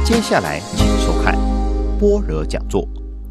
接下来请收看般若讲座。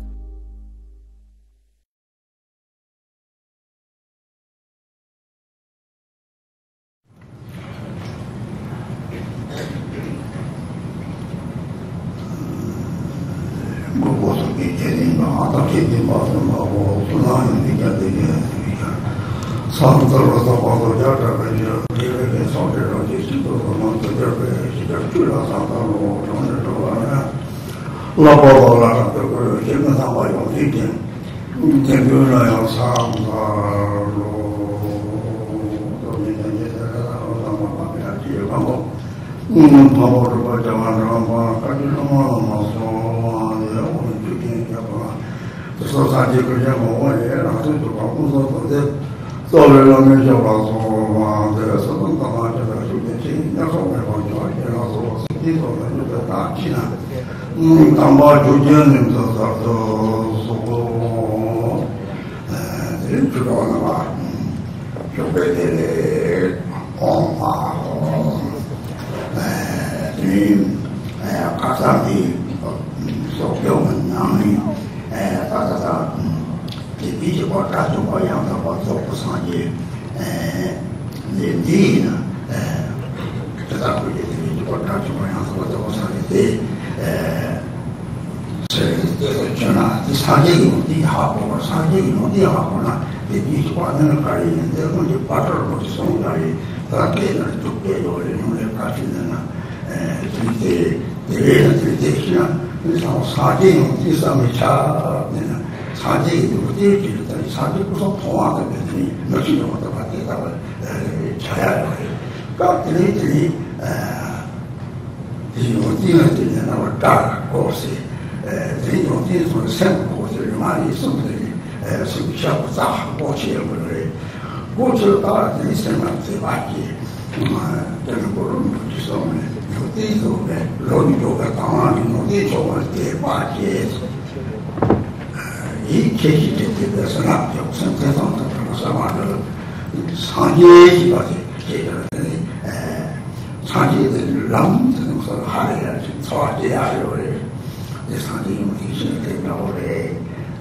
我是给决定嘛，他决定嘛什么，我不让人家这个上次我到黄豆家这边去，因为跟上这上去许多什么这边呗，这边去了上道路，上这说呢，老报道了，这个基本上我用这点，天平上要上路，到明天这我上我旁边去看过，跑跑这个讲完这个话，感觉什么说。说啥几个人我也然后就把工作做的做了了没小老说嘛这个是能干嘛这个就变成要说外方就然后说是你说的就在打击呢当把就见人这说人知道了吧就被这黄花你卡萨的说给我们哪里这比起我大中国样的我做不上去，年底呢，这个会比起我大中国样子我做不上去，是去哪？这长期用地下活，长期用地下活呢，这比起我那个干人，这东西把这我就送家里，他给那就给有人用来干去的呢，这些呢。你像长期用地上面查那个长期用地就是等于长期不说同样的问题，没去用的话，给他们查下来，刚这里用地呢这里那么大公司，这用地从生活这里嘛，你送这里是不小不大，过去我认为，过去到人生嘛最关键，这是不容易去说呢。这种的容易有个当然用这种的化解，一切是这个是哪叫生产上的这个什么的长期一个这个长期的人这种说还是超级啊有的，这长期用的是这个的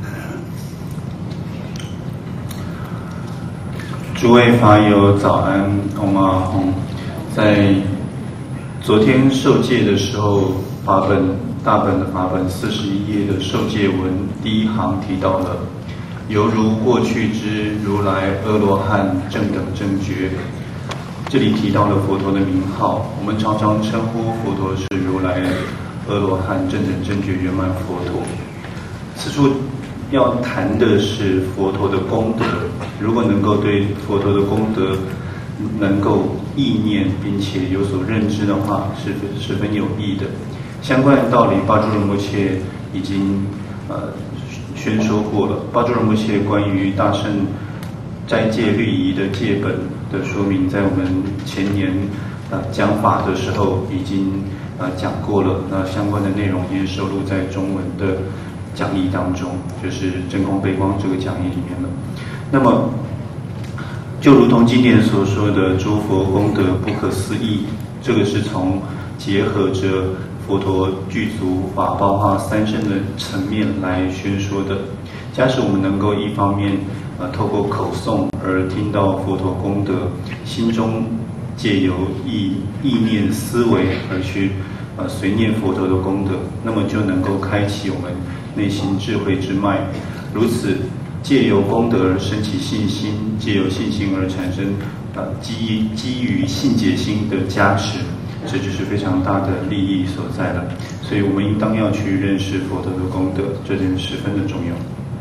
诸位法友早安，嗡嘛吽，在昨天受戒的时候，大本的法本41页的受戒文第一行提到了，犹如过去之如来阿罗汉正等正觉。这里提到了佛陀的名号，我们常常称呼佛陀是如来阿罗汉正等正觉圆满佛陀。此处要谈的是佛陀的功德，如果能够对佛陀的功德能够意念并且有所认知的话，是十分有益的。相关的道理，巴珠仁波切已经宣说过了。巴珠仁波切关于大乘斋戒律仪的戒本的说明，在我们前年讲法的时候已经讲过了。那相关的内容也收录在中文的讲义当中，就是真空背光这个讲义里面了。那么就如同经典所说的诸佛功德不可思议，这个是从结合着佛陀具足法包化三身的层面来宣说的。假使我们能够一方面透过口诵而听到佛陀功德，心中借由意念思维而去随念佛陀的功德，那么就能够开启我们内心智慧之脉。如此借由功德而升起信心，借由信心而产生基于信解心的加持，这就是非常大的利益所在了。所以我们应当要去认识佛陀的功德，这点十分的重要。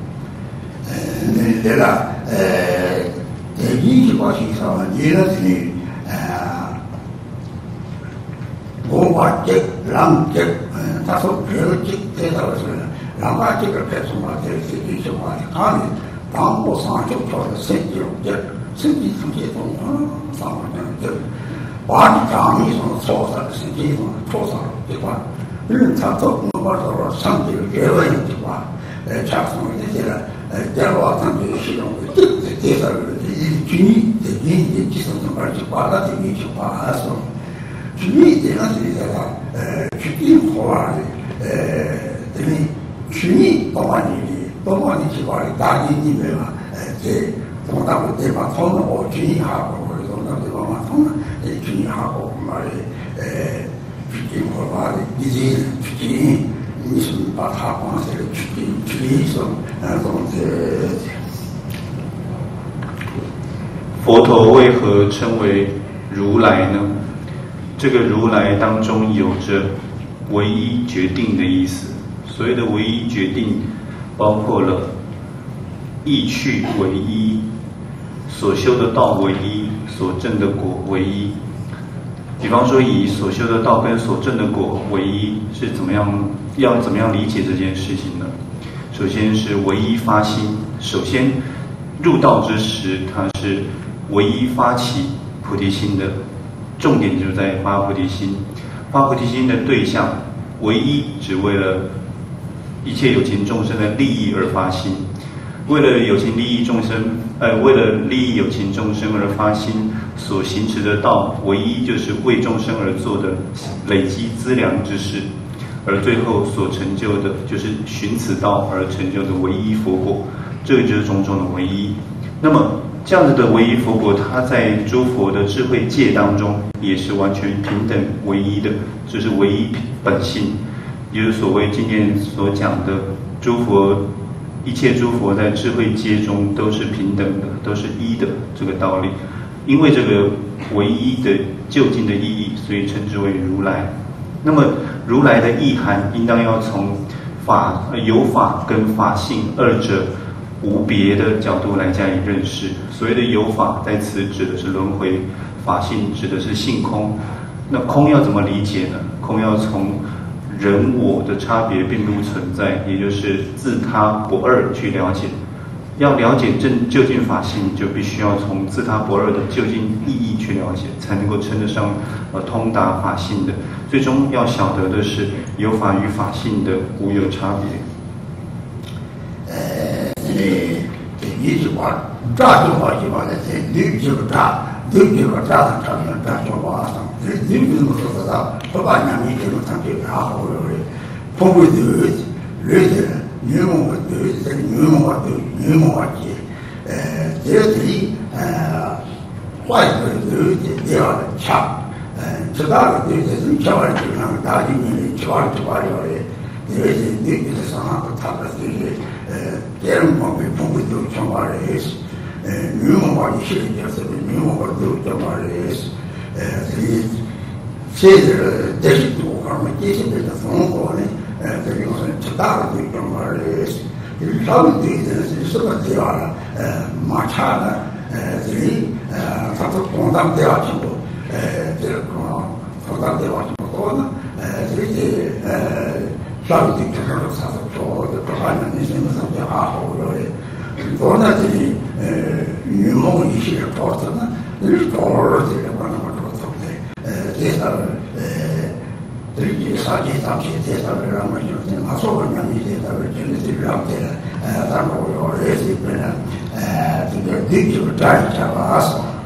对了，一句话是说，你那是我把这让这他说这个这道是让把这个开始嘛，这是一句话，他呢当我上就说的身体这身体上这种上这把你长一种挫伤的身体上挫伤这块，他做工把说身体结尾这块，加上这些呢。在网上就形容介绍军医的军医的技术上边去把它的一句话说，军医这样子的话， 去好啊等于去年多少年去玩的大年里面嘛，在东大的地方讨论我去年下过，或者东大地方嘛讨论，去年下过嘛的去年好玩的，以前去年你是把它放在去年上， 佛陀为何称为如来呢？这个如来当中有着唯一决定的意思。所谓的唯一决定，包括了意趣唯一，所修的道唯一，所证的果唯一。比方说，以所修的道跟所证的果唯一，是要怎么样理解这件事情呢？首先是唯一发心，首先入道之时，它是唯一发起菩提心的，重点就在发菩提心。发菩提心的对象，唯一只为了一切有情众生的利益而发心。为了有情利益众生，为了利益有情众生而发心，所行持的道，唯一就是为众生而做的累积资粮之事，而最后所成就的，就是寻此道而成就的唯一佛果。这个就是种种的唯一。那么这样子的唯一佛果，它在诸佛的智慧界当中也是完全平等唯一的，就是唯一本性，也就是所谓经典所讲的诸佛。一切诸佛在智慧界中都是平等的，都是一的这个道理。因为这个唯一的究竟的意义，所以称之为如来。那么如来的意涵，应当要从有法跟法性二者无别的角度来加以认识。所谓的有法，在此指的是轮回；法性指的是性空。那空要怎么理解呢？空要从人我的差别并不存在，也就是自他不二去了解。要了解究竟法性，就必须要从自他不二的究竟意义去了解，才能够称得上通达法性的。最终要晓得的是有法与法性的无有差别。 一句话，这句话就把它在六句话，六句话这样长的这句话上，六句么说得到，不把两面这种长句还好了的，不会对，对的，女梦对，这个女梦对，女梦对，这里坏的对的，第二的强，知道的对的，你讲的就像大里面的讲的就完了的，对的，对的上行他的对的，别人方面不会都讲话的意思。女文化一些就是女文化都讲话的意思，所以现在这些多方面这些的生活呢，这个是最大的讲话的意思。就是他们对的是什么地方呢？马茶呢？这里他说工厂地方全部，这个工厂地方全部多呢？这里上面的就是他说的各方面的什么什么还好了的。多呢这里女梦一些搞的呢，那是搞儿子的嘛，那么搞的，这上这里上街上去，这上面让我就是马说人民这上面真的是让这个咱们我儿子本来这个地球站一下吧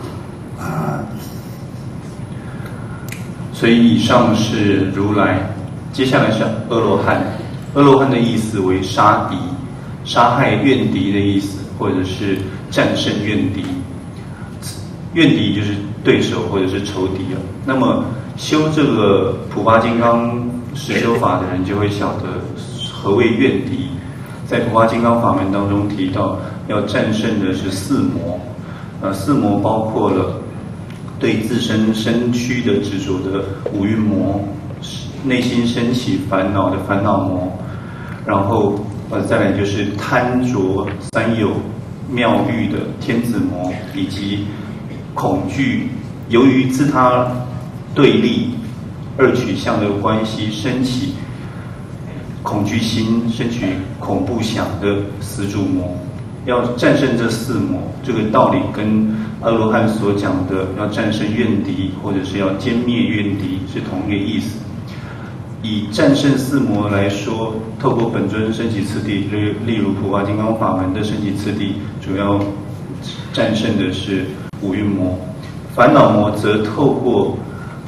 所以以上是如来，接下来是阿罗汉。阿罗汉的意思为杀敌。杀害怨敌的意思，或者是战胜怨敌。怨敌就是对手或者是仇敌啊。那么修这个普法金刚实修法的人就会晓得何谓怨敌。在普法金刚法门当中提到，要战胜的是四魔。四魔包括了对自身身躯的执着的五蕴魔，内心升起烦恼的烦恼魔，然后再来就是贪着三有妙欲的天子魔，以及恐惧，由于自他对立二取向的关系升起恐惧心，升起恐怖想的死主魔。要战胜这四魔，这个道理跟阿罗汉所讲的要战胜怨敌，或者是要歼灭怨敌是同一个意思。以战胜四魔来说，透过本尊升起次第，例如普法金刚法门的升起次第，主要战胜的是五蕴魔；烦恼魔则透过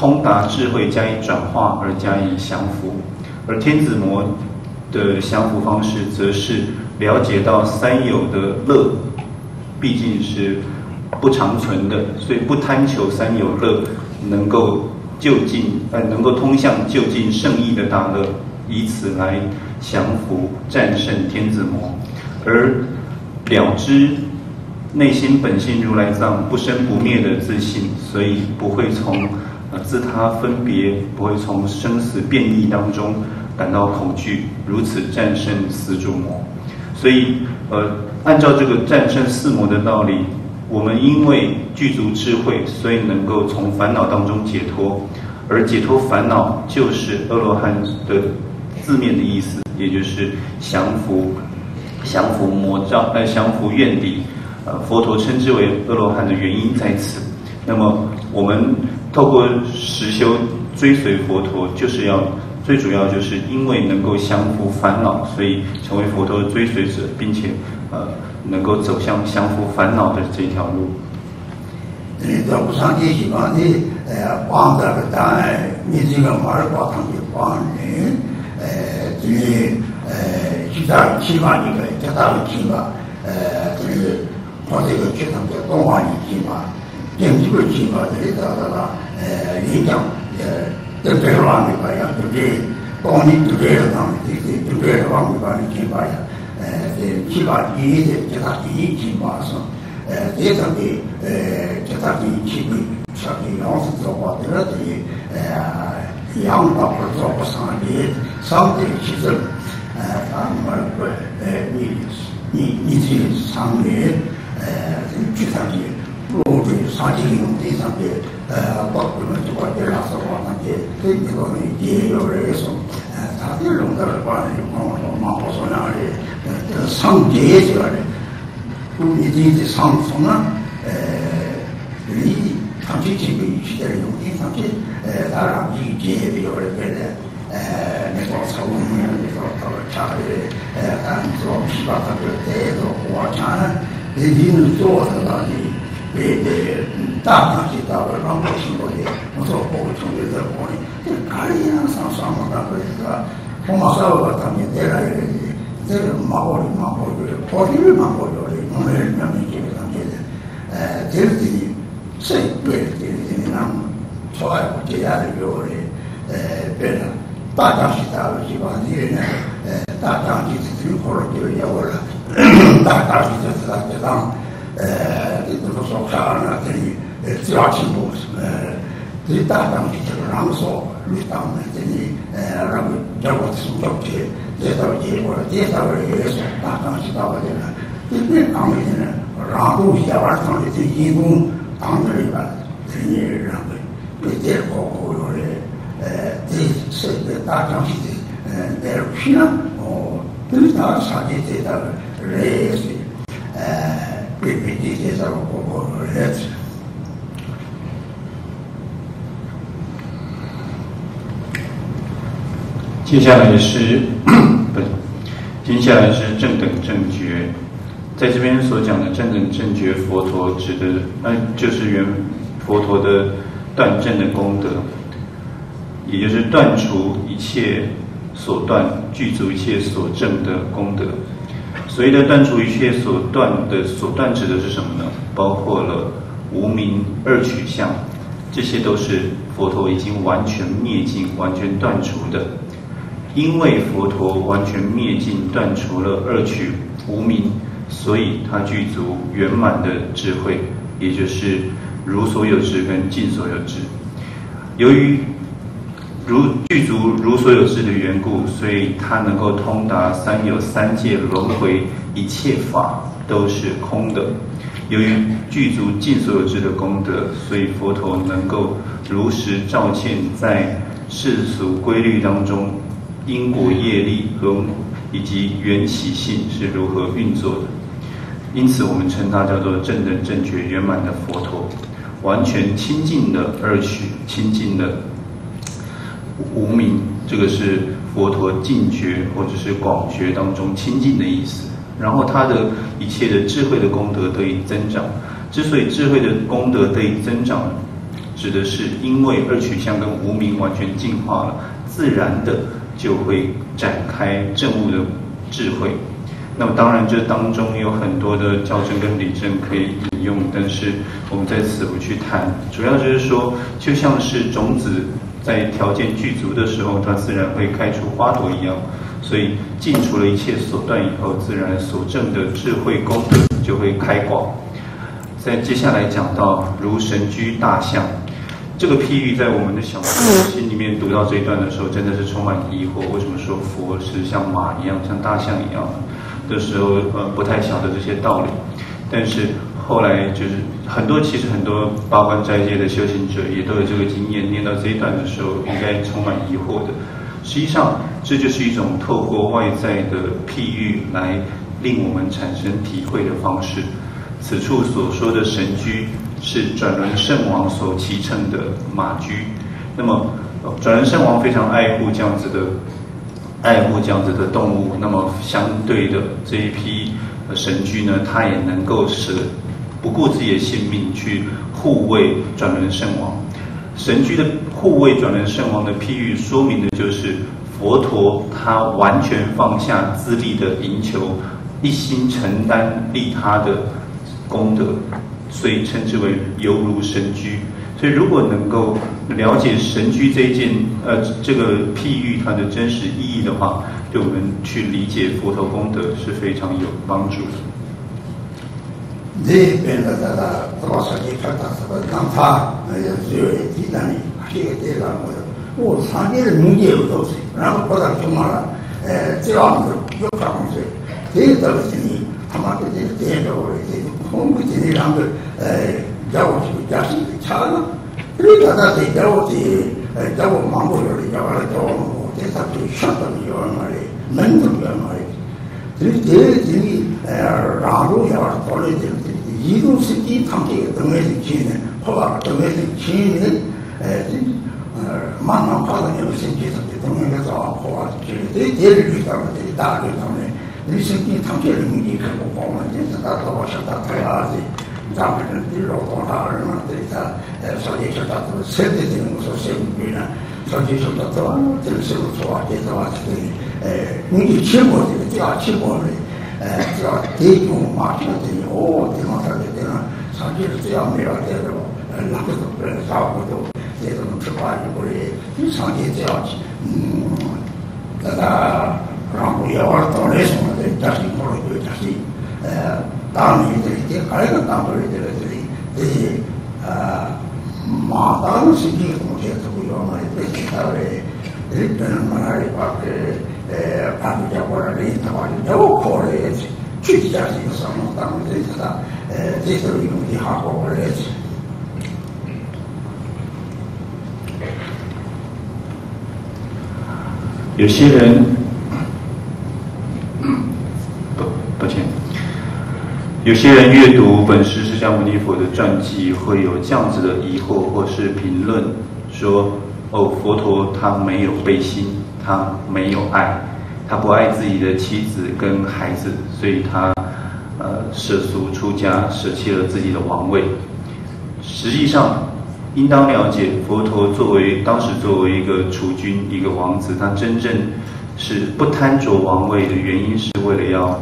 通达智慧加以转化而加以降伏，而天子魔的降伏方式，则是了解到三有的乐毕竟是不长存的，所以不贪求三有乐能够能够通向就近圣意的大乐，以此来降服战胜天子魔，而了知内心本性如来藏不生不灭的自信，所以不会从自他分别，不会从生死变异当中感到恐惧，如此战胜四诸魔。所以按照这个战胜四魔的道理，我们因为具足智慧，所以能够从烦恼当中解脱，而解脱烦恼就是阿罗汉的字面的意思，也就是降服魔障，降服怨敌。佛陀称之为阿罗汉的原因在此。那么我们透过实修追随佛陀，就是要最主要就是因为能够降服烦恼，所以成为佛陀的追随者，并且能够走向降服烦恼的这条路。 在无上界希望你帮这个当然你这个马尔巴堂的帮人这其他希望一个其他的希望就是我这个其他的东方的希望政治的希望这里影响对这个方面吧呀对这当年对这个方面对这个方面吧希望呀希望一的其他的希望是这上面其他的希望像杨氏做过的这杨导做过上的上的其实咱们你这上面具体的路的上级用的上面包括了这个这样子话那些这个呢也有人说他这种的话呢往后说那里上节这个你这上从啊你长期这个一些用的上去当然一节有人给的那个草木那个茶的按照批发他的这个火茶已经做的那里大量去到了让我听过的我说我从这个我呢这哪里样上嘛那个我马上他们带来的这个马国的跑的马国的我们那边这个东西这个谁别的那出来我这样的有的别的大家是大的希望这个大家就是最后就有了大家就是大家让这个说啥呢这里家庭部这大家这个让说你当然这里让叫我送到去这道结果这道也是大家知道的这个当面呢让都下完上的这一共当这里边这里让这个我有的这是个大家是平常对他上的这道也是别这道我接下来是正等正觉，在这边所讲的正等正觉，佛陀指的就是原佛陀的断正的功德，也就是断除一切所断，具足一切所证的功德。所谓的断除一切所断指的是什么呢？包括了无明二取相，这些都是佛陀已经完全灭尽、完全断除的。因为佛陀完全灭尽、断除了二取无明，所以他具足圆满的智慧，也就是如所有智跟尽所有智。由于具足如所有智的缘故，所以他能够通达三有三界轮回，一切法都是空的。由于具足尽所有智的功德，所以佛陀能够如实照见在世俗规律当中因果业力以及缘起性是如何运作的。因此我们称它叫做正等正觉圆满的佛陀，完全清净的二取，清净的无明，这个是佛陀净觉或者是广觉当中清净的意思。然后他的一切的智慧的功德得以增长。之所以智慧的功德得以增长， 指的是因为二取相跟无明完全净化了，自然的就会展开证悟的智慧。那么当然这当中有很多的教证跟理证可以引用，但是我们在此不去谈。主要就是说，就像是种子在条件具足的时候，它自然会开出花朵一样。所以尽除了一切所断以后，自然所证的智慧功德就会开广。在接下来讲到如神居大象，这个譬喻在我们的小心里面读到这一段的时候，真的是充满疑惑。为什么说佛是像马一样，像大象一样的时候，不太晓得这些道理。但是后来就是其实很多八关斋戒的修行者也都有这个经验，念到这一段的时候，应该充满疑惑的。实际上，这就是一种透过外在的譬喻来令我们产生体会的方式。此处所说的神居是转轮圣王所骑乘的马驹。那么，转轮圣王非常爱护这样子的动物。那么，相对的这一批神驹呢，他也能够不顾自己的性命去护卫转轮圣王。神居的护卫转轮圣王的譬喻，说明的就是佛陀他完全放下自利的营求，一心承担利他的功德，所以称之为犹如神居。所以如果能够了解神居这个譬喻它的真实意义的话，对我们去理解佛陀功德是非常有帮助的。 这边的多少你看到什么让他就鸡蛋里这个我常见的民间有东西，然后过到什么了，这样子有可能是这个东西你他妈的这个空不进的两个叫我去加薪差了，这个他得叫我去叫我忙活了，叫我这他就相当于有嘛的，门都有嘛的。这然后要考虑的移动司机他们这个等于是去年，后来等于是去年，慢慢发展有升级上的等于是找后来这里头的大的他们，你升级他们这里面可不光了，就是他到现在太阳是，咱们人的劳动大人嘛，这他所以说他都身体这种说生病呢，所以说他都这个是不错啊，这的话是你去过这个家去过的。只要这种马上这地方上的这样，上去是这样没有这种，那个都差不多，这种吃饭就不是，你上去这样去，然后也玩到那什么的，家庭过了就家庭，当年这还有个当地这马当时这个东西是不一样的，这其他的日本嘛那里把把这家伙儿的他把这都考虑具体家庭什么当然这是一种的好过来的。 有些人，抱歉，有些人阅读本师释迦牟尼佛的传记，会有这样子的疑惑或是评论，说：佛陀他没有悲心，他没有爱，他不爱自己的妻子跟孩子，所以他舍俗出家，舍弃了自己的王位。实际上，应当了解，佛陀当时作为一个储君，一个王子，他真正是不贪着王位的原因，是为了要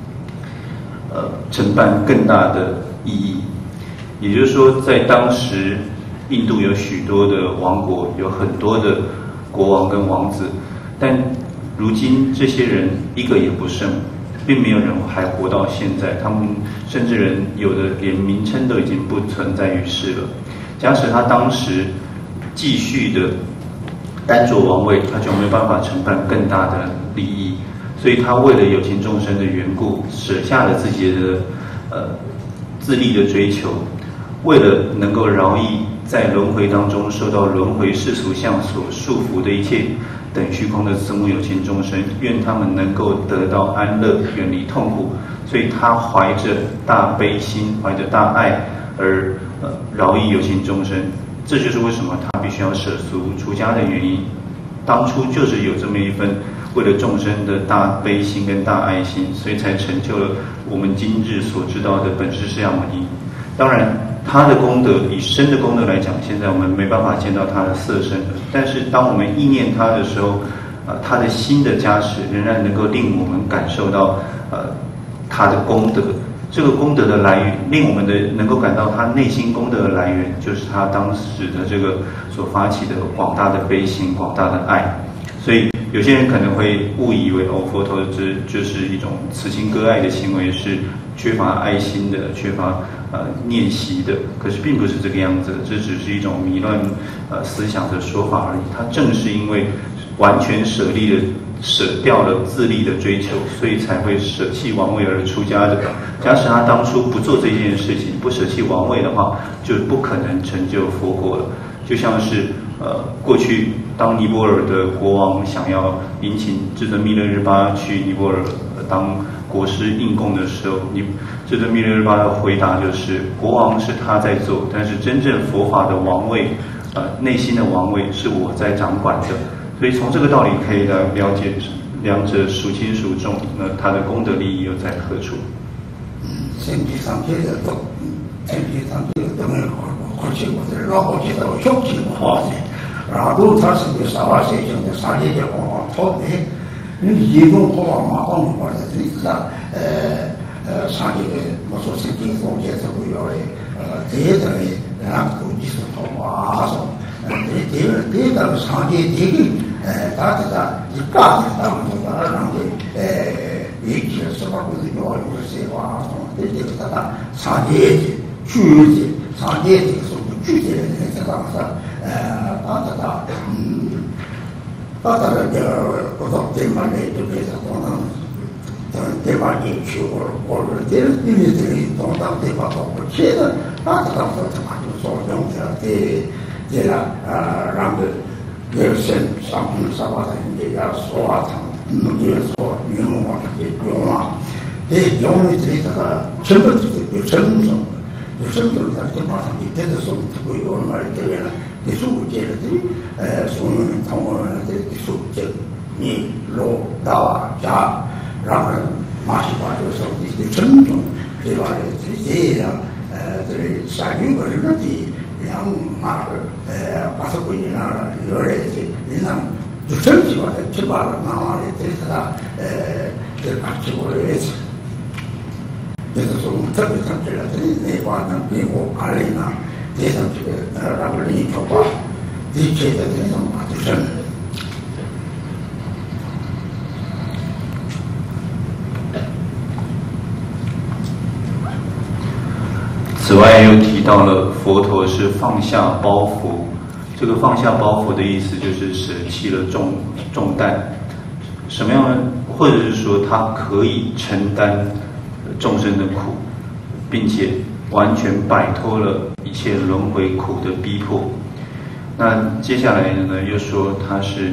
承办更大的意义。也就是说，在当时，印度有许多的王国，有很多的国王跟王子，但如今这些人一个也不剩，并没有人还活到现在，他们甚至有的连名称都已经不存在于世了。假使他当时继续的单着王位，他就没有办法承办更大的利益，所以他为了有情众生的缘故，舍下了自己的自利的追求，为了能够饶益在轮回当中受到轮回世俗相所束缚的一切等虚空的慈母有情众生，愿他们能够得到安乐，远离痛苦。所以他怀着大悲心，怀着大爱而饶益有情众生。这就是为什么他必须要舍俗出家的原因。当初就是有这么一份为了众生的大悲心跟大爱心，所以才成就了我们今日所知道的本师释迦牟尼。当然， 他的功德以身的功德来讲，现在我们没办法见到他的色身了。但是当我们意念他的时候，他的心的加持仍然能够令我们感受到他的功德。这个功德的来源，令我们能够感到他内心功德的来源，就是他当时的这个所发起的广大的悲心、广大的爱。所以有些人可能会误以为佛陀就是一种慈心割爱的行为，是缺乏爱心的、缺乏念习的。可是并不是这个样子，这只是一种迷乱思想的说法而已。他正是因为完全舍掉了自利的追求，所以才会舍弃王位而出家的。假使他当初不做这件事情，不舍弃王位的话，就不可能成就佛果了。就像是过去当尼泊尔的国王想要迎请至尊弥勒日巴去尼泊尔当国师应供的时候，至尊弥勒日巴的回答就是：国王是他在做，但是真正佛法的王位，内心的王位是我在掌管的。所以从这个道理可以来了解两者孰轻孰重，那它的功德利益又在何处？ 身体上这个都，身体上这个都没有过去过的，老过去的胸肌不好的，然后都他是个啥玩意情的啥也叫我操的，你移动好啊，马上过来，这个上这个我说身体中间是会要的，这个然后你是好啊说。这个上界这个他这个一干的当中的让的一些什么东西要有些话这个他上界的具体上界的是具体的这个他这个他这个不懂对嘛的就给他讲对吧？你去我这东当对吧？我觉得他这个他妈就说用的这个让人生上品上把它这个说话堂，也说运用啊，这用啊，这用的这个成本有成本，有成本的这马上你这个说这个有嘛这个呢，你说我觉得这所有人通过这说这你落到家，让人马上把这个说你的成本，对吧？这样这下一个人的。两马把这个人啊，有人人呢就整体吧，就把那嘛的这个把这个位置，这个说特别上去了，这那把呢给我阿里呢，这上这个让人一头发，一切的这种嘛就是。 此外，又提到了佛陀是放下包袱。这个放下包袱的意思就是舍弃了重担，什么样的，或者是说他可以承担众生的苦，并且完全摆脱了一切轮回苦的逼迫。那接下来呢，又说他是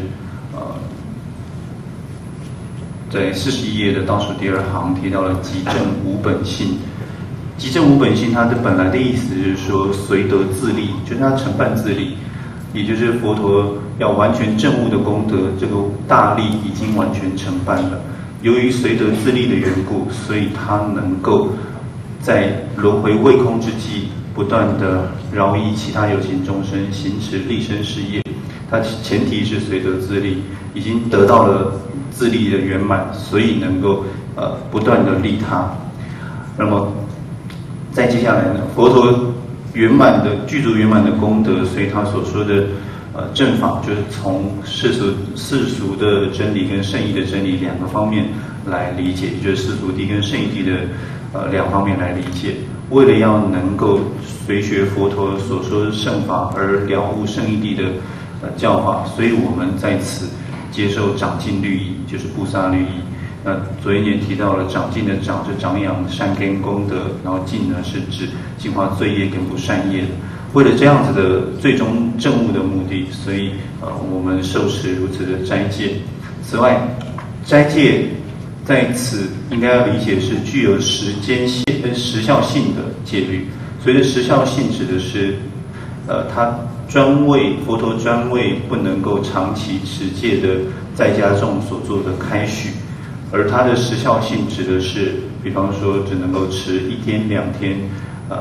在41页的倒数第2行提到了即证无本性。即证无本性，它的本来的意思就是说随得自利，就是他承办自利，也就是佛陀要完全证悟的功德，这个大利已经完全承办了。由于随得自利的缘故，所以他能够在轮回未空之际，不断的饶益其他有情众生，行持利生事业。它前提是随得自利，已经得到了自利的圆满，所以能够不断的利他。那么再接下来呢，佛陀圆满的具足圆满的功德，所以他所说的正法，就是从世俗的真理跟圣义的真理两个方面来理解，也就是世俗谛跟圣义谛的两方面来理解。为了要能够随学佛陀所说的圣法而了悟圣义谛的教法，所以我们在此接受长进律仪，就是布萨律仪。那昨天也提到了长进的长是长养善根功德，然后进呢是指净化罪业跟不善业的。为了这样子的最终证悟的目的，所以我们受持如此的斋戒。此外，斋戒在此应该要理解是具有时间性跟时效性的戒律。所谓的时效性指的是，它佛陀专为不能够长期持戒的在家众所做的开许。而它的时效性指的是，比方说只能够持1天2天，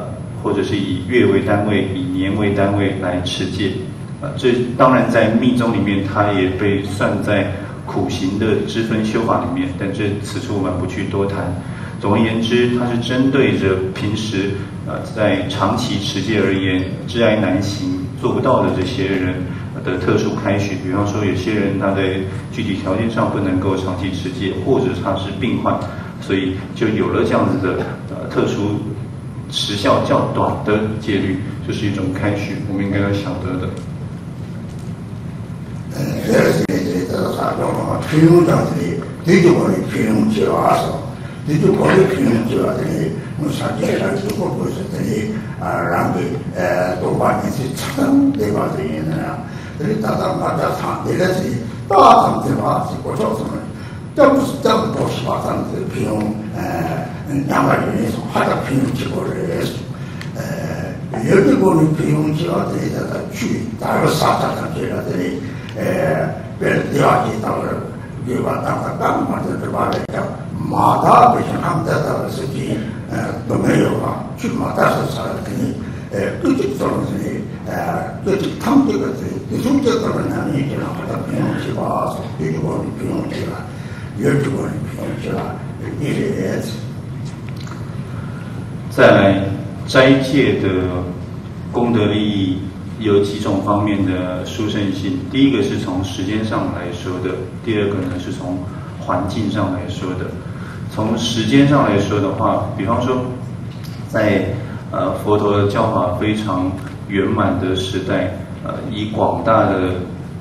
或者是以月为单位、以年为单位来持戒。这当然在密宗里面，它也被算在苦行的支分修法里面，但此处我们不去多谈。总而言之，它是针对着平时在长期持戒而言，窒碍难行、做不到的这些人的特殊开许。比方说，有些人他在具体条件上不能够长期持戒，或者他是病患，所以就有了这样子的特殊时效较短的戒律，就是一种开许，我们应该要晓得的。 뒤죽거리피는지와더니 사기를 주고 보셨더니 랑이 도반이 착상돼가지고는 그리 다다마다 상대에서 다 상대와 고쳐서는 점수 도시 와상들 비용 양아리에서 화자 비용 지고를 해서 여기 보는 비용 지가 되다가 주 다른 사자들이 벨디아기 따로 이와 땅과 땅 만들 말이야. 마다 배신함대다 쓰기 도매요가 주마다서 살았더니 끝이 떨어지니 끝이 탐지거든 이중적으로 나는 이제는 하다 비용치가 와서 일본이 비용치가 열두번이 비용치가 이래야지 再来斋戒的功德利益有几种方面的殊胜性。第一个是从时间上来说的，第二个呢是从环境上来说的。从时间上来说的话，比方说在佛陀的教法非常圆满的时代，以广大的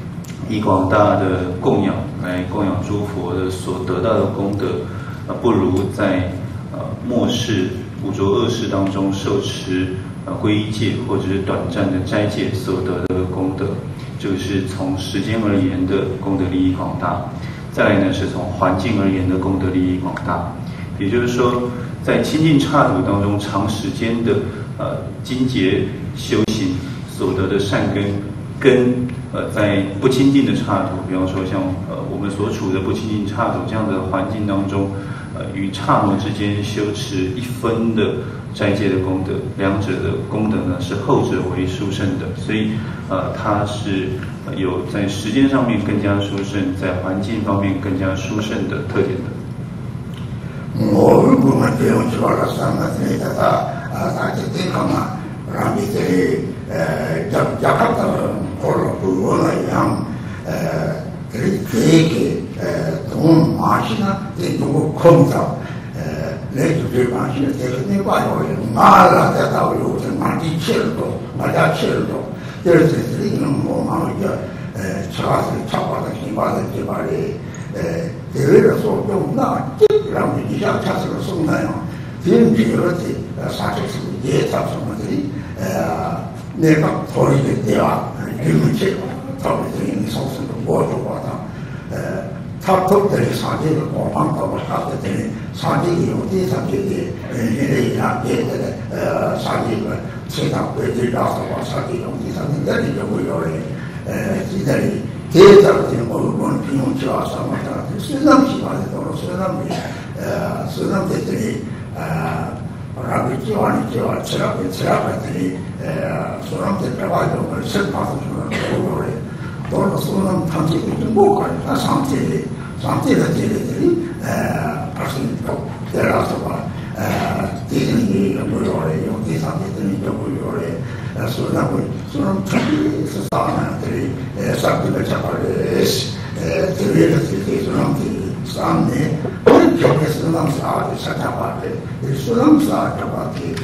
供养来供养诸佛的所得到的功德，不如在末世五浊恶世当中受持皈依戒或者是短暂的斋戒所得的功德。这个是从时间而言的功德利益广大。再来呢，是从环境而言的功德利益广大，也就是说，在清净刹土当中长时间的精节修行所得的善根，跟在不清净的刹土，比方说像我们所处的不清净刹土这样的环境当中，与刹那之间修持1分的斋戒的功德，两者的功德呢是后者为殊胜的，所以它是有在时间上面更加殊胜，在环境方面更加殊胜的特点的。 얼굴만 배운 줄 알았었는데 다시 생각나 라미들이 자카타는 걸로 그거는 양 그에게 돈 마시나 누구 검사 내주들 마시는 대신에 봐요 말라대다 요즘 많이 치료도 맞아 치료도 그래서 이는 뭐 말이야 차가서 차가서 힘받은 제발이 대회에서 좀 나라면 이상 차서로 쏘나요. 지금 이렇게 사실상 예사성들이 내가 돌리게 되어 일문체 돌리는 소스도 모두보다 탑톱들이 사진을 공방법을 하더니 사진이 어디 사진이 이래야 얘들의 사진을 세상 외들라서 사진이 어디 사진들이 여고요래 지들이 대자들이 모르는 비용치와 상관없다. 수남시간에도 수남들이 라비지와니지와 체라베들이 수남들 배화용을 설파서 주는 거래. 또 수남 탐지기 좀 못가니까 상태의 제리들이 발생도 내려서 디즈니 무료래 여기 상태들이 무료래 수남 특히 사람들이 사람들을 잡아내시 들으려서 수남들이 싸움네 그렇게 수남사를 찾아봤대 수남사 잡았기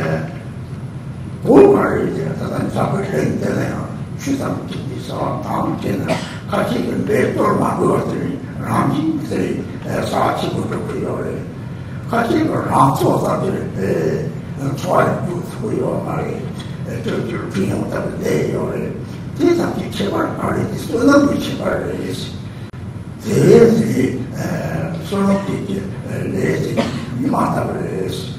뭔가를 이제 다른 잡을 했는데요 취삼들이 싸움 다음 때는 같이 맷돌 막으더니 람지들이 사치부터 그려래 같이 람소사들이 좋아요 부수고요 말이 저쪽 비용답을 내요 대상이 제발 말이지 수남이 제발 내지 대회들이 수남이 내지 이만답을 내지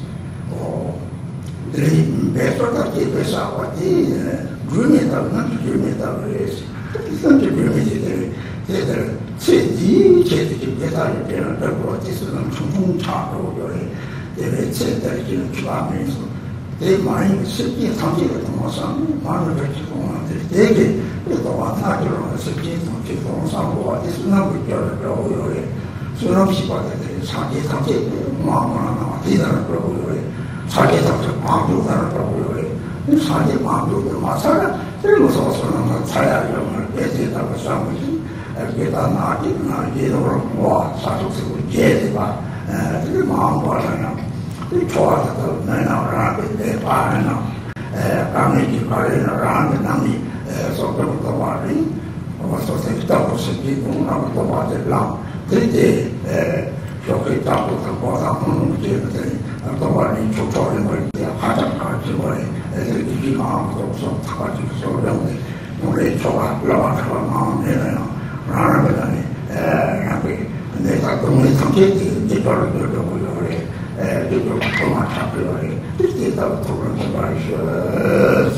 매소답이 배사하고 룸에다는 룸에다를 내지 이런 룸에들이 대들 제들이 배사를 되는 거고 수남 충분차로 요래 대회 제들이 주하면서 내 많이 쉽게 당기게 동상 많은 걸 기동하는데 되게 또 나기로 쉽게 당기게 동상과 수납을 겨루고요. 수납 시바에 사기 당기 마음으로 디다를 그러고요. 사기 당기 마음으로 그러고요. 사기 마음으로 마사라 그러면서 서는 자야를 깨지다고 싸우지. 그다 나기로 와 사족스고 제대가 그 마음으로 좋아서 내가 라는데 바나 강의기 가려는 남이 속도부터 말이 어서 생각하고 싶기도 하고 봐들라 그때 저기 잡고서 보다 보는 게 또 말이 좋아하는 걸 가장 가지고 이렇게 마음도 없어 가지고 소리하는데 우리 좋아 라와서 마음에는 라는 거잖아요. 내가 동네 상태지 이거를 그러고 그리고 그만 잡혀요. 이렇게 다 돌아가는 말이죠.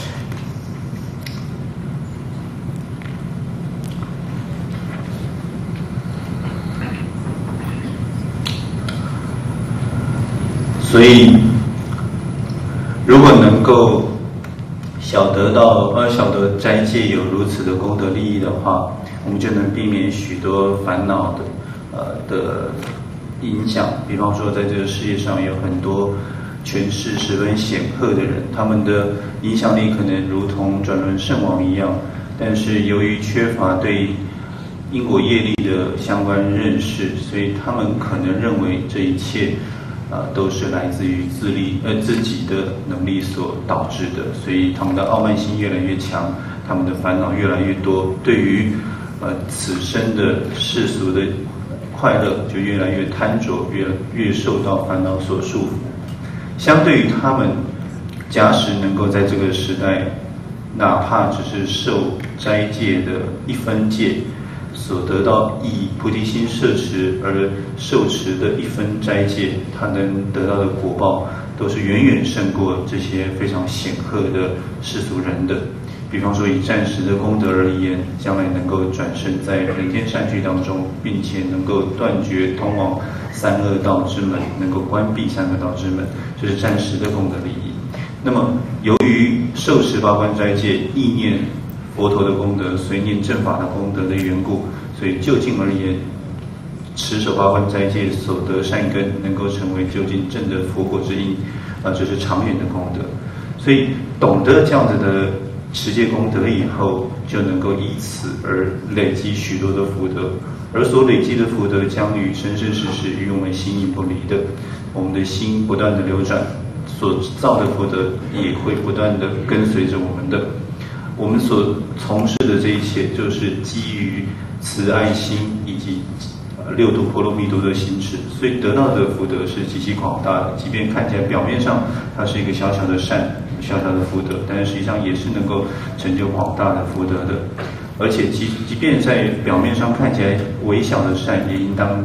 所以，如果能够晓得斋戒有如此的功德利益的话，我们就能避免许多烦恼的影响。比方说，在这个世界上有很多权势十分显赫的人，他们的影响力可能如同转轮圣王一样，但是由于缺乏对因果业力的相关认识，所以他们可能认为这一切都是来自于自己的能力所导致的，所以他们的傲慢心越来越强，他们的烦恼越来越多，对于此生的世俗的快乐就越来越贪着，越受到烦恼所束缚。相对于他们，假使能够在这个时代，哪怕只是受斋戒的一分戒所得到以菩提心摄持而受持的一分斋戒，他能得到的果报都是远远胜过这些非常显赫的世俗人的。比方说以暂时的功德而言，将来能够转生在人天善趣当中，并且能够断绝通往三恶道之门，能够关闭三恶道之门，这是暂时的功德利益。那么由于受持八关斋戒，意念佛陀的功德，随念正法的功德的缘故，所以就近而言，持守八关斋戒所得善根，能够成为究竟正的佛果之因，这是长远的功德。所以懂得这样子的持戒功德以后，就能够以此而累积许多的福德，而所累积的福德将与生生世世与我们心意不离的。我们的心不断的流转，所造的福德也会不断的跟随着我们的。我们所从事的这一切，就是基于慈爱心以及六度波罗蜜多的行持，所以得到的福德是极其广大的。即便看起来表面上它是一个小小的善、小小的福德，但是实际上也是能够成就广大的福德的。而且即便在表面上看起来微小的善，也应当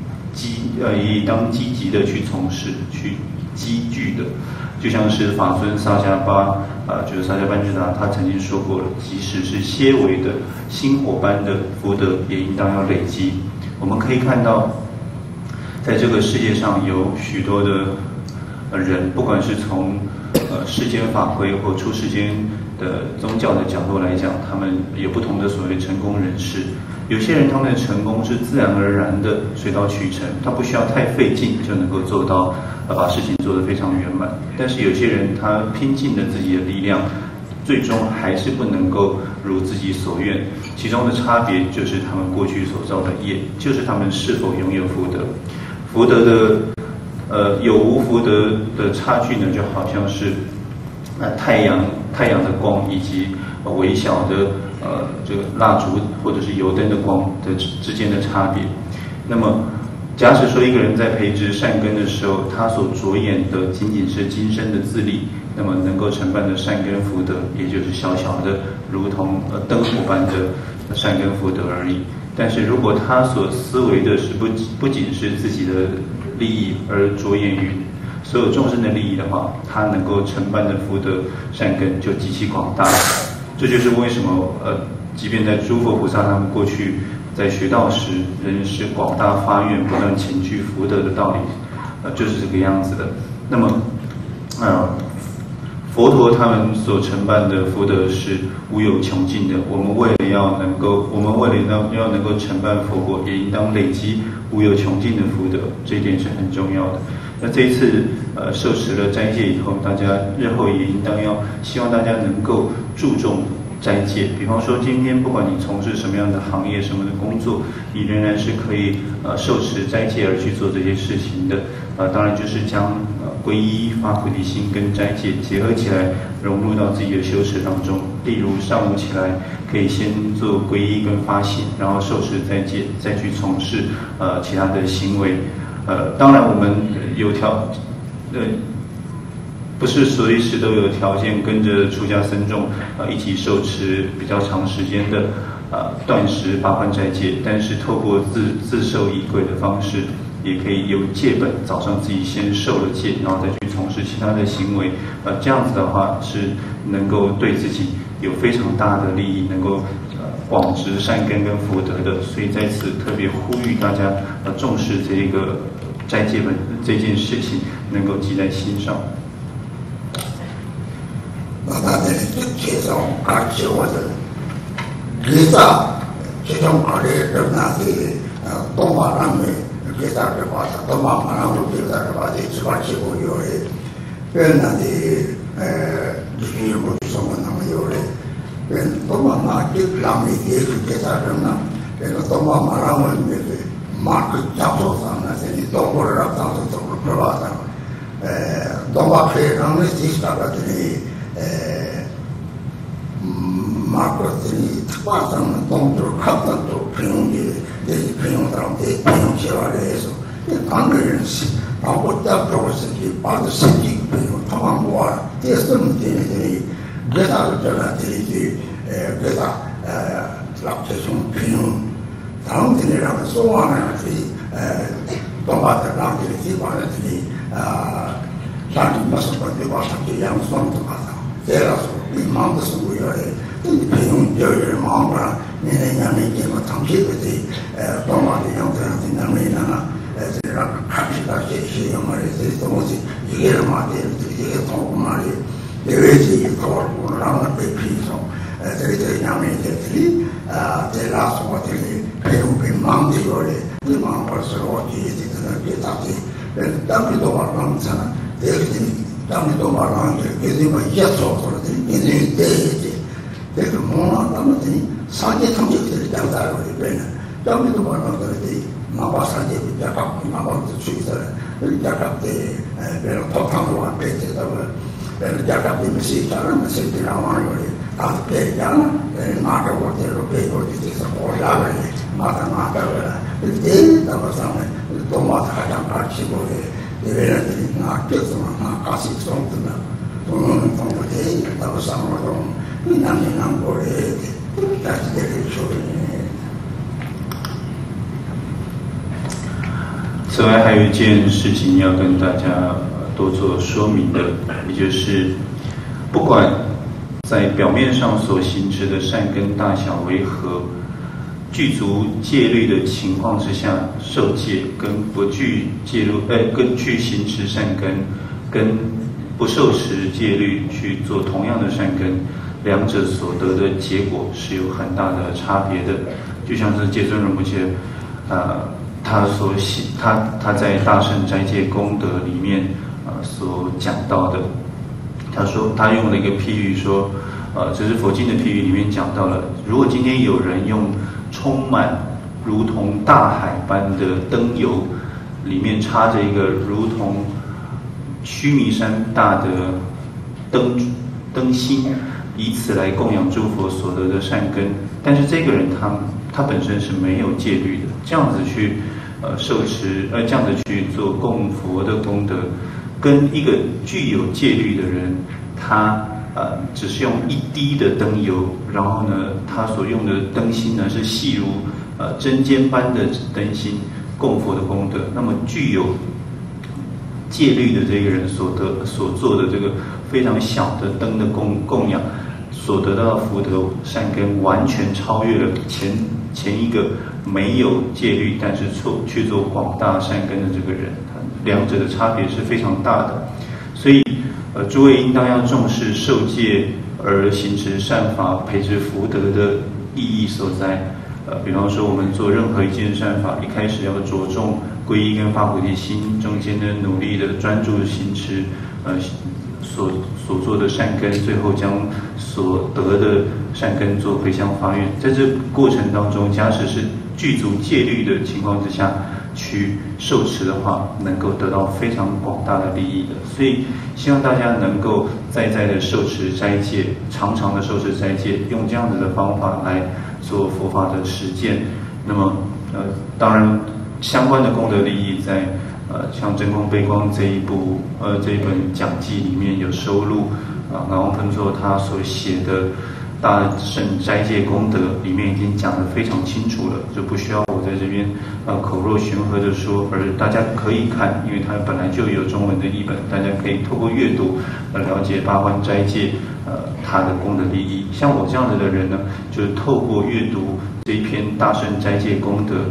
积极的去从事、去积聚的。就像是法尊萨迦巴就是萨迦班智达，他曾经说过，即使是些微的星火般的福德，也应当要累积。我们可以看到，在这个世界上有许多的人，不管是从世间法规或出世间的宗教的角度来讲，他们有不同的所谓成功人士。有些人他们的成功是自然而然的水到渠成，他不需要太费劲就能够做到把事情做得非常圆满。但是有些人他拼尽了自己的力量，最终还是不能够如自己所愿。其中的差别就是他们过去所造的业，就是他们是否拥有福德。福德的有无福德的差距呢，就好像是太阳的光以及微小的这个蜡烛或者是油灯的光的之间的差别。那么假使说一个人在培植善根的时候，他所着眼的仅仅是今生的自利，那么能够承办的善根福德也就是小小的如同灯火般的善根福德而已。但是如果他所思维的是不仅是自己的利益，而着眼于所有众生的利益的话，他能够承办的福德善根就极其广大。这就是为什么即便在诸佛菩萨他们过去在学道时，仍是广大发愿，不断前具福德的道理，就是这个样子的。那么佛陀他们所承办的福德是无有穷尽的。我们为了要能够承办佛国，也应当累积无有穷尽的福德，这一点是很重要的。那这一次受持了斋戒以后，大家日后也应当希望大家能够注重斋戒。比方说，今天不管你从事什么样的行业、什么的工作，你仍然是可以受持斋戒而去做这些事情的。当然就是将皈依、发菩提心跟斋戒结合起来，融入到自己的修持当中。例如上午起来可以先做皈依跟发心，然后受持斋戒，再去从事其他的行为。当然我们不是随时都有条件跟着出家僧众一起受持比较长时间的断食八关斋戒，但是透过自受仪轨的方式，也可以有戒本，早上自己先受了戒，然后再去从事其他的行为。这样子的话是能够对自己有非常大的利益，能够广植善根跟福德的。所以在此特别呼吁大家重视这个斋戒本这件事情，能够记在心上。 최종 가치원을 기사 최종 거래를 나지 동화랑에 기사를 봐서 동화랑으로 기사를 봐서 지발치고 요래 그랬는데 주일부 소문나면 요래 그래서 동화랑 기랑이 기사를 나 그래서 동화랑은 이제 마크 잡소상나서니 동거를 앞장서 동을 들어와서 동화회랑을 지시하더니 마크로스니 특파상 동조 각각도 평용기 평용사람들 평용시화를 방글은 아무것도 들어왔으니 바로 생기 평용 통합과 됐으면 되니 그래서 전화드리지 그래서 락체송 평용 사람들이랑 소환하는 동화들 남들이 기반하더니 자기 맛을 받고 와서 양손도 가서 내가서 이 마음도 쓰고 요래 평용적인 마음으로 내년에 이제 뭐 당시까지 동화의 형태한테 남이나 제가 갑시다 시험을 해서 뭐지 이게 말이에요 이게 또 말이 내외지 그걸 나는 배피서 저희 남이들이 제가 소들이 배운 마음이 요래 이 마음을 서로 이제 그게 다지 땅도 말하면서 대리들이 땅도 말하는 게 그지만 이해서 그러더니 이제 대지 그래서 뭐만 하면더니 사제 탐색들이 장사를 하니까 땅도 말하는 거지 마바사제 약간 마바도 주의서 약간 때 그래서 토탕도 안 빼지다고 그래서 약간 때 시작하는 것이 나와요 아 빼잖아 나가고 대로 빼고 뒤에서 올라가래 마다마다가 그때 나와서는 또 마다가 같이고 얘네들이 낚여서 가시 송드나 돈은 동거대 나와서는 남이랑 거래 다시 되게 좋네 此外，还有一件事情要跟大家多做说明的，也就是不管在表面上所行持的善根大小为何，具足戒律的情况之下受戒，跟不具戒律跟去行持善根，跟不受持戒律去做同样的善根，两者所得的结果是有很大的差别的。就像是戒尊仁波切，他在大乘斋戒功德里面所讲到的，他说他用了一个譬喻说，这是佛经的譬喻里面讲到了，如果今天有人用充满如同大海般的灯油，里面插着一个如同须弥山大的灯芯，以此来供养诸佛所得的善根，但是这个人他本身是没有戒律的，这样子去受持这样子去做供佛的功德，跟一个具有戒律的人，他只是用一滴的灯油，然后呢，他所用的灯芯呢是细如针尖般的灯芯，供佛的功德。那么具有戒律的这个人所做的这个非常小的灯的供养，所得到的福德善根，完全超越了前一个没有戒律但是去做广大善根的这个人，两者的差别是非常大的。所以诸位应当要重视受戒而行持善法，培植福德的意义所在。比方说我们做任何一件善法，一开始要着重皈依跟发菩提心，中间呢努力的专注行持，所做的善根，最后将所得的善根做回向发愿。在这过程当中，假使是具足戒律的情况之下去受持的话，能够得到非常广大的利益的。所以希望大家能够在的受持斋戒，常的受持斋戒，用这样子的方法来做佛法的实践。那么当然相关的功德利益在像真空悲光这一本讲记里面有收录，然后喷作他所写的大乘斋戒功德里面已经讲得非常清楚了，就不需要我在这边口若悬河的说，而大家可以看，因为它本来就有中文的译本，大家可以透过阅读了解八关斋戒它的功德利益。像我这样子的人呢，就是透过阅读这一篇大乘斋戒功德，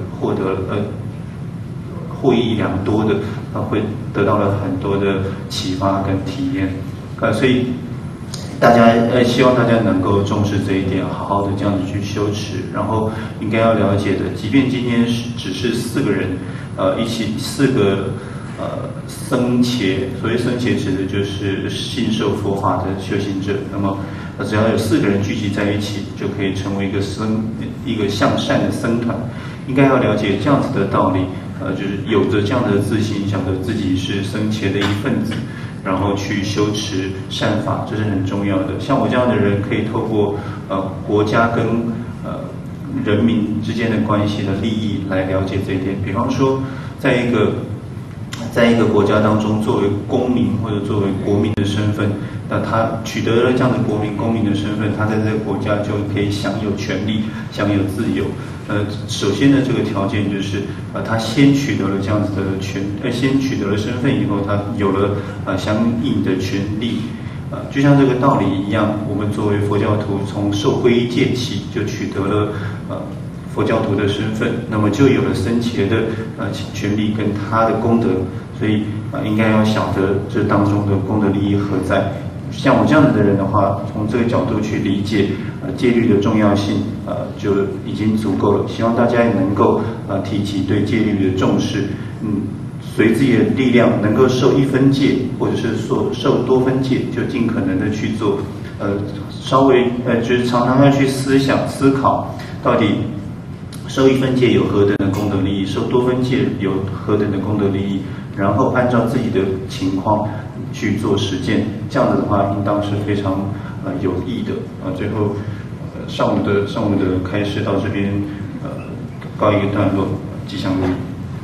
获益良多的，会得到了很多的启发跟体验，所以大家希望大家能够重视这一点，好好的这样子去修持。然后应该要了解的，即便今天只是4个人，4个僧伽，所谓僧伽指的就是信受佛法的修行者。那么只要有4个人聚集在一起，就可以成为一个向善的僧团。应该要了解这样子的道理，就是有着这样的自信，晓得自己是僧伽的一份子，然后去修持善法，这是很重要的。像我这样的人，可以透过国家跟人民之间的关系的利益来了解这一点。比方说，在一个国家当中，作为公民或者作为国民的身份，那他取得了这样的公民的身份，他在这个国家就可以享有权利，享有自由。首先呢，这个条件就是他先取得了这样子的先取得了身份以后，他有了相应的权利。就像这个道理一样，我们作为佛教徒，从受皈依戒起就取得了佛教徒的身份，那么就有了僧伽的权利跟他的功德。所以应该要晓得这当中的功德利益何在。像我这样子的人的话，从这个角度去理解戒律的重要性，就已经足够了。希望大家也能够提起对戒律的重视，随自己的力量能够受1分戒，或者是受多分戒，就尽可能的去做。稍微就是常常要去思考，到底受1分戒有何等的功德利益，受多分戒有何等的功德利益，然后按照自己的情况去做实践，这样子的话，应当是非常有益的。最后上午的开示到这边告一个段落，吉祥如意。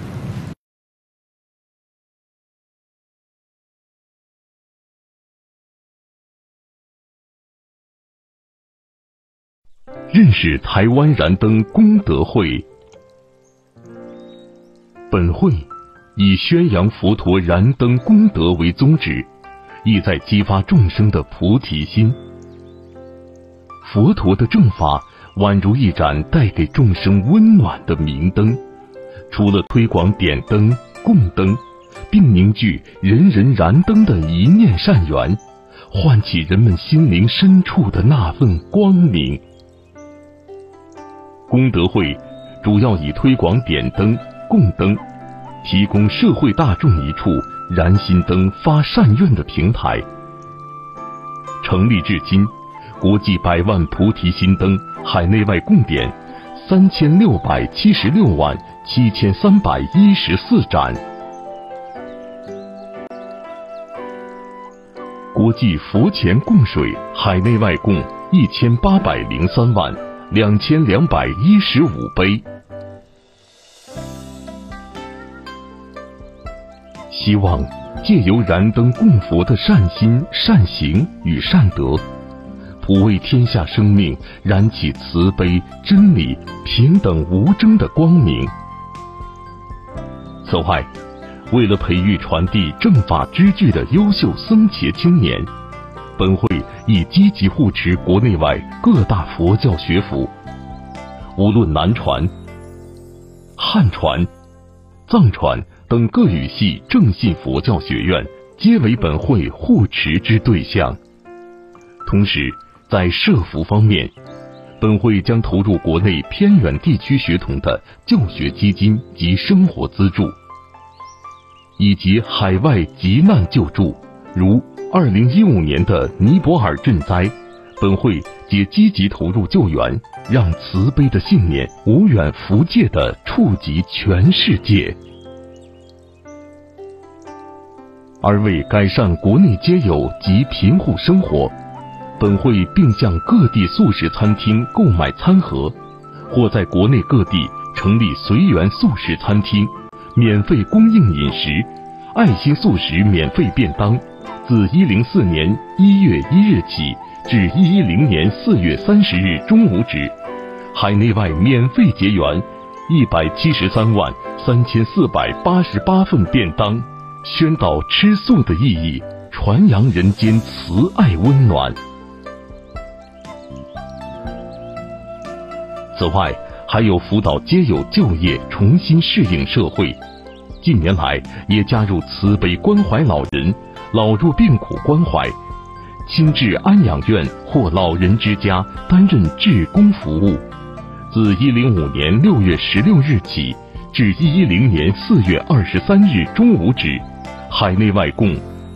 认识台湾燃灯功德会。本会以宣扬佛陀燃灯功德为宗旨，意在激发众生的菩提心。佛陀的正法宛如一盏带给众生温暖的明灯，除了推广点灯、供灯，并凝聚人人燃灯的一念善缘，唤起人们心灵深处的那份光明。功德会主要以推广点灯、供灯，提供社会大众一处燃心灯发善愿的平台。成立至今，国际100万菩提心灯海内外供点3676万7314盏，国际佛前供水海内外供1803万2215杯。希望借由燃灯供佛的善心、善行与善德，普为天下生命燃起慈悲、真理、平等无争的光明。此外，为了培育传递正法之具的优秀僧伽青年，本会已积极护持国内外各大佛教学府，无论南传、汉传、藏传等各语系正信佛教学院皆为本会护持之对象。同时，在社福方面，本会将投入国内偏远地区学童的就学基金及生活资助，以及海外急难救助，如2015年的尼泊尔震灾，本会皆积极投入救援，让慈悲的信念无远弗届地触及全世界。而为改善国内街友及贫户生活，本会并向各地素食餐厅购买餐盒，或在国内各地成立随缘素食餐厅，免费供应饮食，爱心素食免费便当，自104年1月1日起至110年4月30日中午止，海内外免费结缘173万3488份便当，宣导吃素的意义，传扬人间慈爱温暖。此外，还有辅导街友就业重新适应社会，近年来也加入慈悲关怀老人、老弱病苦关怀、亲至安养院或老人之家担任志工服务，自105年6月16日起至110年4月23日中午止，海内外共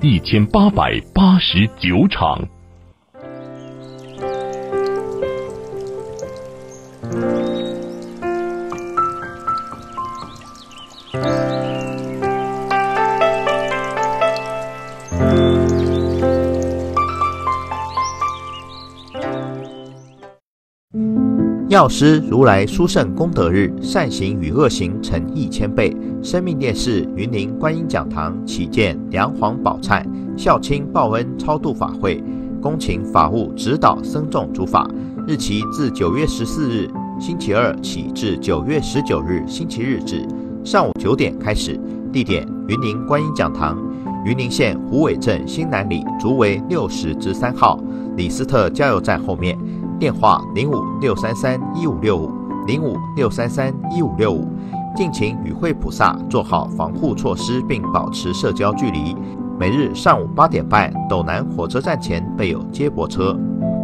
1889场。 药师如来殊胜功德日，善行与恶行成1000倍。生命电视云林观音讲堂启建梁皇宝忏孝亲报恩超度法会，恭请法务指导僧众主法，日期自9月14日星期二起至9月19日星期日止，上午9点开始，地点云林观音讲堂，云林县虎尾镇新南里竹围60之3号李斯特加油站后面，电话0563315605，05633156，敬请与会菩萨做好防护措施并保持社交距离。每日上午8点半，斗南火车站前备有接驳车。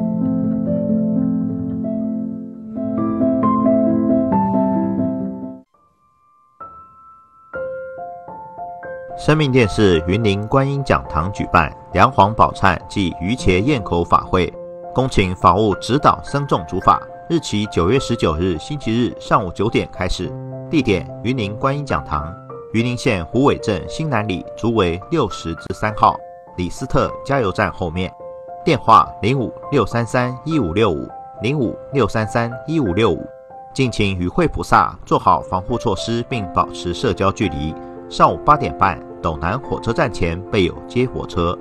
生命电视云林观音讲堂举办梁皇宝忏暨鱼茄咽口法会，恭请法务指导僧众主法，日期9月19日星期日上午9点开始，地点云林观音讲堂，云林县虎尾镇新南里竹围60之3号李斯特加油站后面，电话0563315605，05633156，敬请与会菩萨做好防护措施并保持社交距离。上午8点半，斗南火车站前备有接驳车。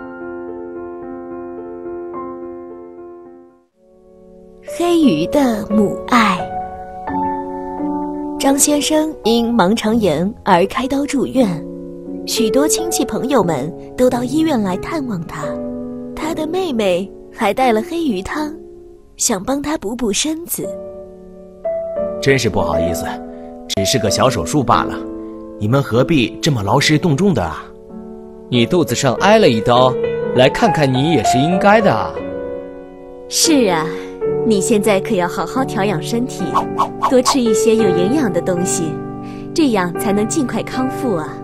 黑鱼的母爱。张先生因盲肠炎而开刀住院，许多亲戚朋友们都到医院来探望他，他的妹妹还带了黑鱼汤，想帮他补补身子。 真是不好意思，只是个小手术罢了，你们何必这么劳师动众的啊？ 你肚子上挨了一刀，来看看你也是应该的啊。 是啊，你现在可要好好调养身体，多吃一些有营养的东西，这样才能尽快康复啊。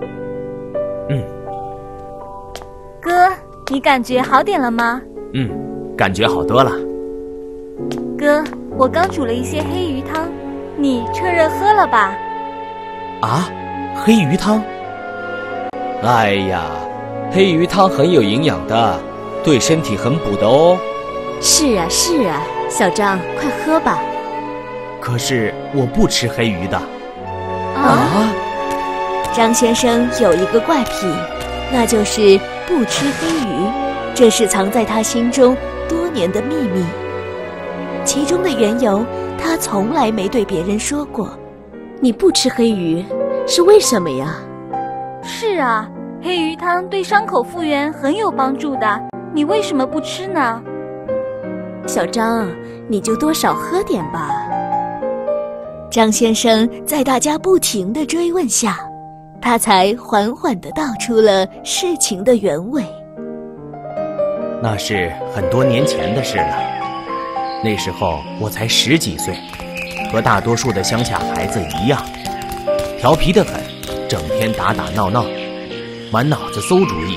哥，你感觉好点了吗？ 感觉好多了。 哥，我刚煮了一些黑鱼汤，你趁热喝了吧。 啊，黑鱼汤？ 哎呀，黑鱼汤很有营养的，对身体很补的哦。 是啊是啊，小张，快喝吧。 可是我不吃黑鱼的。 啊？张先生有一个怪癖，那就是不吃黑鱼，这是藏在他心中多年的秘密。其中的缘由，他从来没对别人说过。你不吃黑鱼，是为什么呀？ 是啊，黑鱼汤对伤口复原很有帮助的，你为什么不吃呢？ 小张，你就多少喝点吧。张先生在大家不停的追问下， 他才缓缓地道出了事情的原委。 那是很多年前的事了，那时候我才10几岁，和大多数的乡下孩子一样，调皮得很，整天打打闹闹，满脑子馊主意。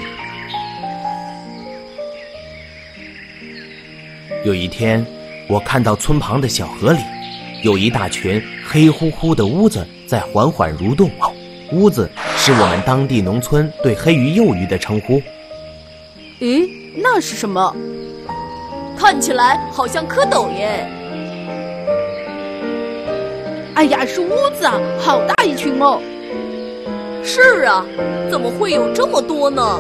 有一天，我看到村旁的小河里，有一大群黑乎乎的乌子在缓缓蠕动。乌子是我们当地农村对黑鱼幼鱼的称呼。 咦，那是什么？看起来好像蝌蚪耶。 哎呀，是乌子啊，好大一群哦。 是啊，怎么会有这么多呢？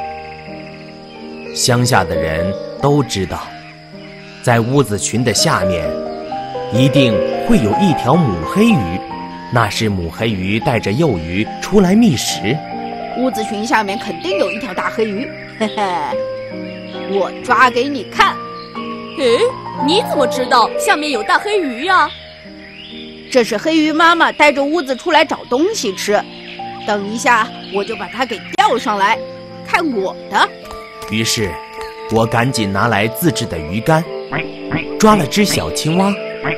乡下的人都知道，在乌子群的下面，一定会有一条母黑鱼，那是母黑鱼带着幼鱼出来觅食。 乌子群下面肯定有一条大黑鱼，嘿嘿，我抓给你看。 诶，你怎么知道下面有大黑鱼呀？ 这是黑鱼妈妈带着乌子出来找东西吃，等一下我就把它给钓上来，看我的。 于是我赶紧拿来自制的鱼竿，抓了只小青蛙。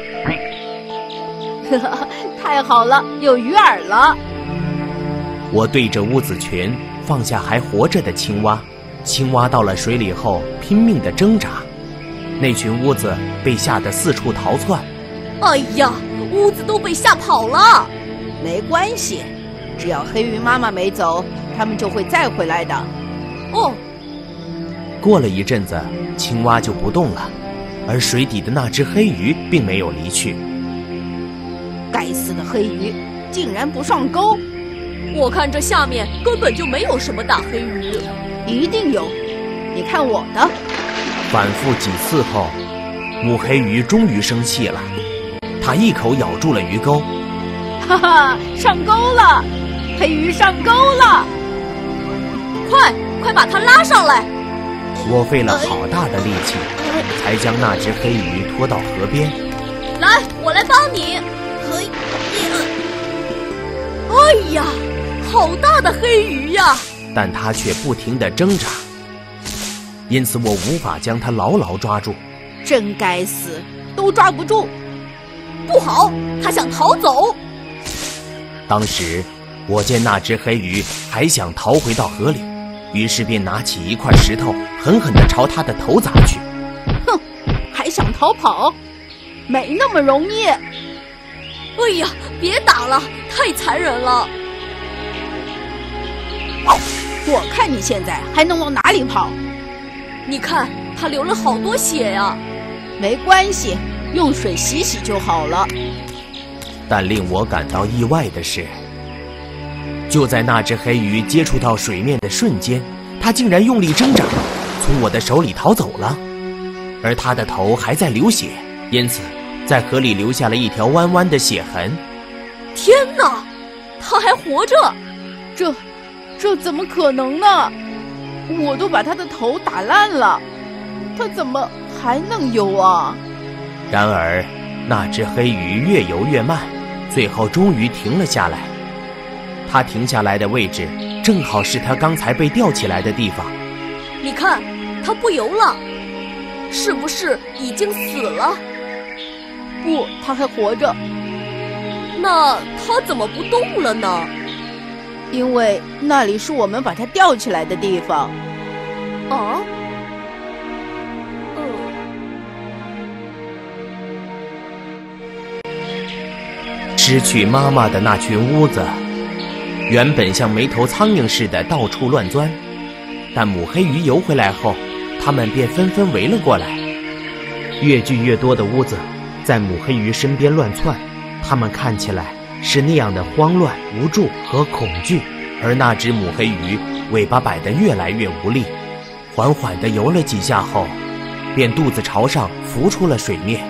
呵呵，太好了，有鱼饵了。 我对着乌子群放下还活着的青蛙，青蛙到了水里后拼命地挣扎，那群乌子被吓得四处逃窜。 哎呀，乌子都被吓跑了。 没关系，只要黑鱼妈妈没走，它们就会再回来的。 哦。 过了一阵子，青蛙就不动了，而水底的那只黑鱼并没有离去。 该死的黑鱼，竟然不上钩！ 我看这下面根本就没有什么大黑鱼。 一定有，你看我的。 反复几次后，母黑鱼终于生气了，它一口咬住了鱼钩。 哈哈，上钩了！黑鱼上钩了！ 快把它拉上来！ 我费了好大的力气，才将那只黑鱼拖到河边。 来，我来帮你。哎呀，好大的黑鱼呀！ 但它却不停地挣扎，因此我无法将它牢牢抓住。 真该死，都抓不住。 不好，它想逃走。 当时我见那只黑鱼还想逃回到河里，于是便拿起一块石头狠狠地朝它的头砸去。 哼，还想逃跑？没那么容易。 哎呀，别打了，太残忍了。 我看你现在还能往哪里跑？ 你看，它流了好多血呀。 没关系，用水洗洗就好了。 但令我感到意外的是，就在那只黑鱼接触到水面的瞬间，它竟然用力挣扎，从我的手里逃走了。而它的头还在流血，因此在河里留下了一条弯弯的血痕。 天哪，它还活着！ 这怎么可能呢？我都把它的头打烂了，它怎么还能游啊？ 然而那只黑鱼越游越慢，最后终于停了下来。它停下来的位置正好是它刚才被吊起来的地方。 你看，它不游了，是不是已经死了？ 不，它还活着。 那它怎么不动了呢？ 因为那里是我们把它吊起来的地方。 啊？ 失去妈妈的那群乌子，原本像没头苍蝇似的到处乱钻，但母黑鱼游回来后，它们便纷纷围了过来。越聚越多的乌子在母黑鱼身边乱窜，它们看起来是那样的慌乱、无助和恐惧，而那只母黑鱼尾巴摆得越来越无力，缓缓地游了几下后，便肚子朝上浮出了水面。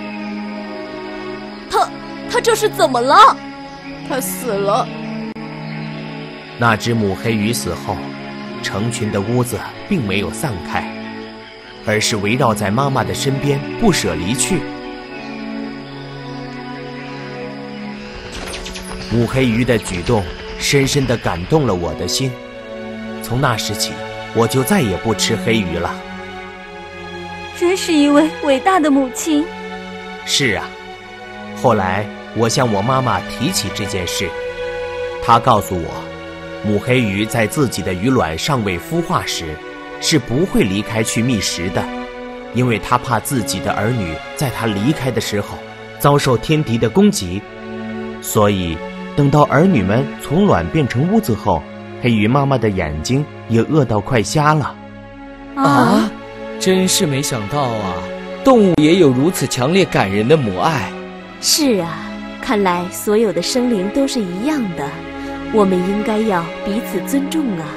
它这是怎么了？ 它死了。 那只母黑鱼死后，成群的乌子并没有散开，而是围绕在妈妈的身边不舍离去。母黑鱼的举动深深地感动了我的心。从那时起，我就再也不吃黑鱼了。 真是一位伟大的母亲。 是啊，后来我向我妈妈提起这件事，她告诉我，母黑鱼在自己的鱼卵尚未孵化时，是不会离开去觅食的，因为她怕自己的儿女在她离开的时候遭受天敌的攻击，所以等到儿女们从卵变成乌子后，黑鱼妈妈的眼睛也饿到快瞎了。 啊，真是没想到啊，动物也有如此强烈感人的母爱。 是啊，看来所有的生灵都是一样的，我们应该要彼此尊重啊。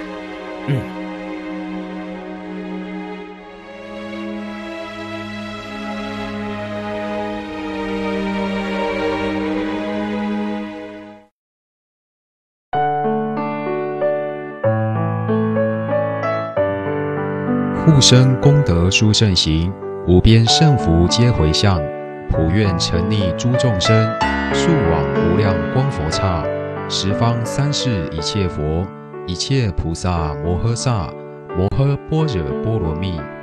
护生功德殊胜行，无边圣福皆回向，普愿沉溺诸众生，速往无量光佛刹，十方三世一切佛，一切菩萨摩诃萨，摩诃般若波罗蜜。